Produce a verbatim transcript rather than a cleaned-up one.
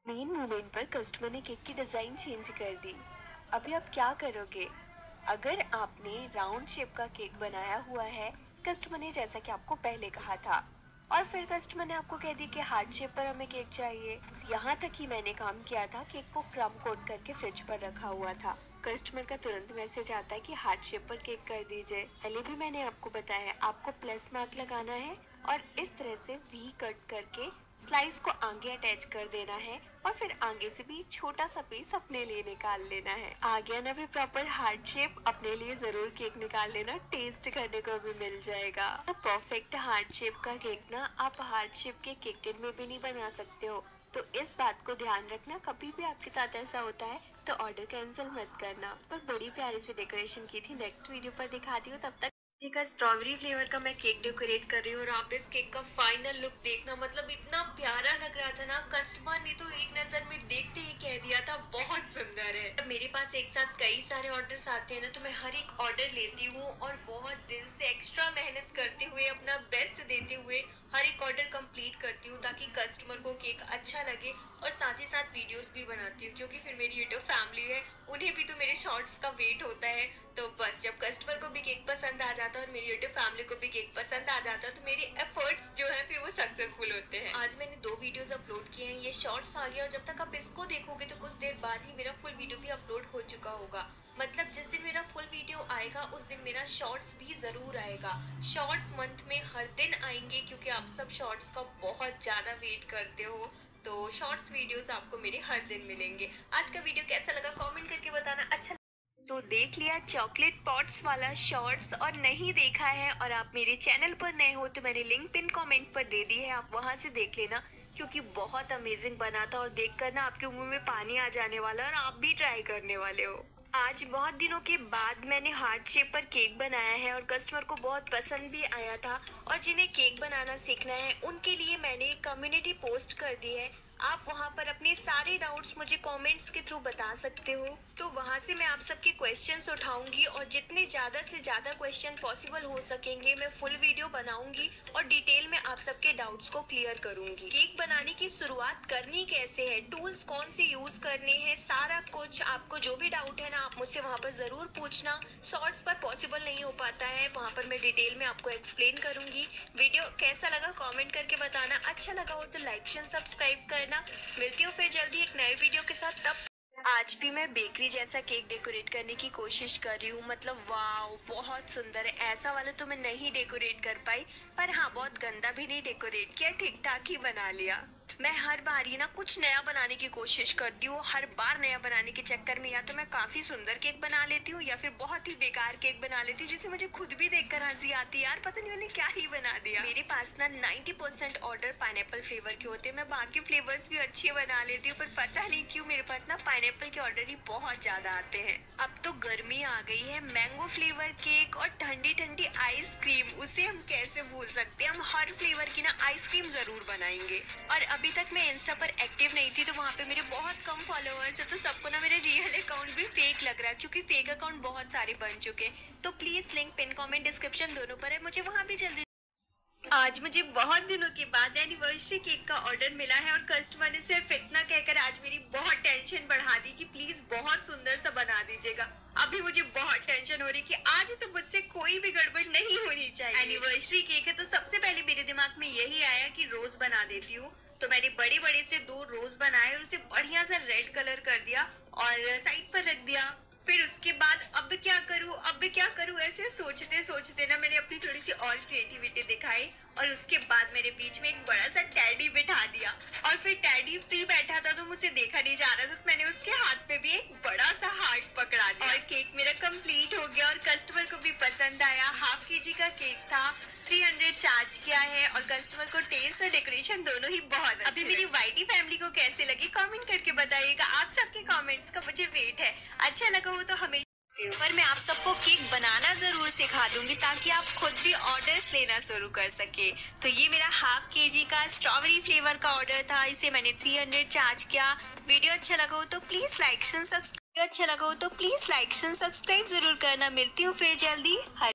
Main moment पर customer ने cake की डिजाइन चेंज कर दी। अभी आप क्या करोगे? अगर आपने राउंड शेप का केक बनाया हुआ है, कस्टमर ने जैसा कि आपको पहले कहा था, और फिर कस्टमर ने आपको कह दिया कि हार्ट शेप पर हमें केक चाहिए। यहाँ तक ही मैंने काम किया था, केक को क्रम कोट करके फ्रिज पर रखा हुआ था। कस्टमर का तुरंत मैसेज आता है कि हार्ट शेप पर केक कर दीजिए। पहले भी मैंने आपको बताया है, आपको प्लस मार्क लगाना है और इस तरह से वी कट करके स्लाइस को आगे अटैच कर देना है और फिर आगे से भी छोटा सा पीस अपने लिए निकाल लेना है। आ गया ना भी प्रॉपर हार्ट शेप? अपने लिए जरूर केक निकाल लेना, टेस्ट करने को भी मिल जाएगा। परफेक्ट हार्ट शेप का केक ना आप हार्ट शेप के केक टिन में भी नहीं बना सकते हो, तो इस बात को ध्यान रखना। कभी भी आपके साथ ऐसा होता है तो ऑर्डर कैंसिल मत करना। पर बड़ी प्यारी सी डेकोरेशन की थी, नेक्स्ट वीडियो पर दिखाती हूँ। तब तक जी का स्ट्रॉबेरी फ्लेवर का मैं केक डेकोरेट कर रही हूँ और आप इस केक का फाइनल लुक देखना। मतलब इतना प्यारा लग रहा था ना, कस्टमर ने तो एक नजर में देखते ही कह दिया था बहुत सुंदर है। मेरे पास एक साथ कई सारे ऑर्डर्स आते हैं ना, तो मैं हर एक ऑर्डर लेती हूँ और बहुत दिन से एक्स्ट्रा मेहनत करते हुए, अपना बेस्ट देते हुए हर एक ऑर्डर कंप्लीट करती हूँ ताकि कस्टमर को केक अच्छा लगे। और साथ ही साथ वीडियोस भी बनाती हूँ क्योंकि फिर मेरी यूट्यूब फैमिली है, उन्हें भी तो मेरे शॉर्ट्स का वेट होता है। तो बस जब कस्टमर को भी केक पसंद आ जाता है और मेरी यूट्यूब फैमिली को भी केक पसंद आ जाता है तो मेरे एफर्ट्स जो है फिर वो सक्सेसफुल होते हैं। आज मैंने दो वीडियोस अपलोड किए हैं, ये शॉर्ट्स आ गया और जब तक आप इसको देखोगे तो कुछ देर बाद ही मेरा फुल वीडियो भी अपलोड हो चुका होगा। मतलब जिस दिन मेरा फुल वीडियो आएगा उस दिन मेरा शॉर्ट्स भी जरूर आएगा। शॉर्ट्स मंथ में हर दिन आएंगे क्योंकि आप सब शॉर्ट्स का बहुत ज्यादा वेट करते हो, तो शॉर्ट्स वीडियोस आपको मेरे हर दिन मिलेंगे। आज का वीडियो कैसा लगा कमेंट करके बताना। अच्छा तो देख लिया चॉकलेट पॉट्स वाला शॉर्ट्स, और नहीं देखा है और आप मेरे चैनल पर नए हो तो मैंने लिंक पिन कमेंट पर दे दी है, आप वहां से देख लेना क्योंकि बहुत अमेजिंग बना था और देखकर ना आपके मुंह में पानी आ जाने वाला है और आप भी ट्राई करने वाले हो। आज बहुत दिनों के बाद मैंने हार्ट शेप पर केक बनाया है और कस्टमर को बहुत पसंद भी आया था। और जिन्हें केक बनाना सीखना है उनके लिए मैंने एक कम्युनिटी पोस्ट कर दी है, आप वहां पर अपने सारे डाउट्स मुझे कमेंट्स के थ्रू बता सकते हो। तो वहां से मैं आप सबके क्वेश्चंस उठाऊंगी और जितने ज्यादा से ज्यादा क्वेश्चन पॉसिबल हो सकेंगे मैं फुल वीडियो बनाऊंगी और डिटेल में आप सबके डाउट्स को क्लियर करूंगी। केक बनाने की शुरुआत करनी कैसे है, टूल्स कौन से यूज करने हैं, सारा कुछ आपको जो भी डाउट है ना आप मुझसे वहाँ पर जरूर पूछना। शॉर्ट्स पर पॉसिबल नहीं हो पाता है, वहाँ पर मैं डिटेल में आपको एक्सप्लेन करूंगी। वीडियो कैसा लगा कमेंट करके बताना, अच्छा लगा हो तो लाइक शेयर सब्सक्राइब करना। मिलती हूँ फिर जल्दी एक नए वीडियो के साथ। तब आज भी मैं बेकरी जैसा केक डेकोरेट करने की कोशिश कर रही हूँ। मतलब वाव बहुत सुंदर है। ऐसा वाला तो मैं नहीं डेकोरेट कर पाई, पर हाँ बहुत गंदा भी नहीं डेकोरेट किया, ठीक ठाक ही बना लिया। मैं हर बार ही ना कुछ नया बनाने की कोशिश करती हूँ। हर बार नया बनाने के चक्कर में या तो मैं काफी सुंदर केक बना लेती हूँ या फिर बहुत ही बेकार केक बना लेती हूँ जिसे मुझे खुद भी देखकर हंसी आती है, यार पता नहीं मैंने क्या ही बना दिया। मेरे पास ना ninety percent order pineapple flavour के होते हैं। मैं बाकी फ्लेवर्स भी अच्छे बना लेती हूँ पर पता नहीं क्यों मेरे पास ना पाइनएप्पल के ऑर्डर ही बहुत ज्यादा आते हैं। अब तो गर्मी आ गई है, मैंगो फ्लेवर केक और ठंडी ठंडी आइसक्रीम, उसे हम कैसे भूल सकते हैं। हम हर फ्लेवर की ना आइसक्रीम जरूर बनाएंगे। और अभी तक मैं इंस्टा पर एक्टिव नहीं थी तो वहाँ पे मेरे बहुत कम फॉलोअर्स है, तो सबको ना मेरे रियल अकाउंट भी फेक लग रहा है क्योंकि फेक अकाउंट बहुत सारे बन चुके हैं। तो please link pin comment description दोनों पर है, मुझे वहाँ भी जल्दी। आज मुझे बहुत दिनों के बाद एनिवर्सरी केक का ऑर्डर मिला है और कस्टमर ने सिर्फ इतना कहकर आज मेरी बहुत टेंशन बढ़ा दी कि प्लीज बहुत सुंदर सा बना दीजिएगा। अभी मुझे बहुत टेंशन हो रही कि आज तो मुझसे कोई भी गड़बड़ नहीं होनी चाहिए। एनिवर्सरी केक है तो सबसे पहले मेरे दिमाग में यही आया कि रोज बना देती हूँ, तो मैंने बड़े बड़े से दो रोज बनाए और उसे बढ़िया सा रेड कलर कर दिया और साइड पर रख दिया। फिर उसके बाद अब क्या करूँ अब क्या करूँ ऐसे सोचते सोचते ना मैंने अपनी थोड़ी सी और क्रिएटिविटी दिखाई और उसके बाद मेरे बीच में एक बड़ा सा टैडी बिठा दिया और फिर टैडी फ्री बैठा था तो मुझे देखा नहीं जा रहा था, तो मैंने उसके हाथ पे भी एक बड़ा सा हार्ट पकड़ा दिया और केक मेरा कंप्लीट हो गया और कस्टमर को भी पसंद आया। हाफ के जी का केक था, थ्री हंड्रेड चार्ज किया है और कस्टमर को टेस्ट और डेकोरेशन दोनों ही बहुत अभी मेरी वाइटी फैमिली को कैसे लगी कमेंट करके बताइएगा। आप सबके कमेंट्स का मुझे वेट है। अच्छा लगा हो तो हमें पर मैं आप सबको केक बनाना जरूर सिखा दूंगी ताकि आप खुद भी ऑर्डर्स लेना शुरू कर सके। तो ये मेरा हाफ के जी का स्ट्रॉबेरी फ्लेवर का ऑर्डर था, इसे मैंने थ्री हंड्रेड चार्ज किया। वीडियो अच्छा लगा हो तो प्लीज लाइक एंड सब्सक्राइब अच्छा लगा हो तो प्लीज लाइक एंड सब्सक्राइब जरूर करना। मिलती हूँ फिर जल्दी।